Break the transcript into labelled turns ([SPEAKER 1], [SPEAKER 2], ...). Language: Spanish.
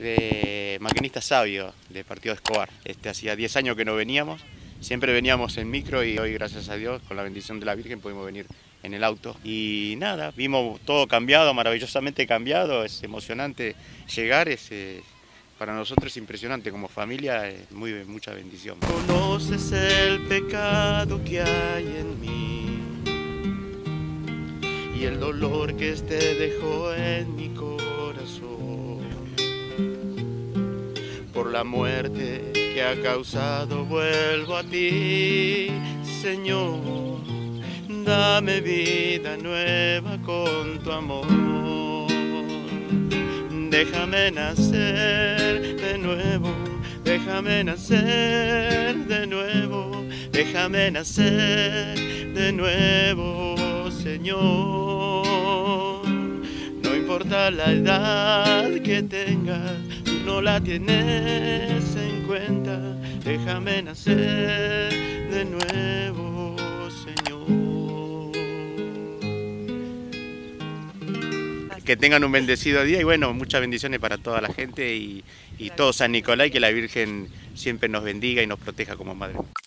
[SPEAKER 1] de maquinista sabio de Partido de Escobar. Hacía 10 años que no veníamos, siempre veníamos en micro y hoy, gracias a Dios, con la bendición de la Virgen, pudimos venir en el auto. Y nada, vimos todo cambiado, maravillosamente cambiado, es emocionante llegar, para nosotros es impresionante, como familia es mucha bendición. Conoces el pecado que hay en mí y el dolor que dejó en mi corazón por la muerte que ha causado. Vuelvo a ti, Señor, dame vida nueva con tu amor. Déjame nacer de nuevo, déjame nacer de nuevo, déjame nacer de nuevo, Señor. No importa la edad que tengas, tú no la tienes en cuenta. Déjame nacer de nuevo, Señor. Que tengan un bendecido día y bueno, muchas bendiciones para toda la gente y todo San Nicolás, y que la Virgen siempre nos bendiga y nos proteja como madre.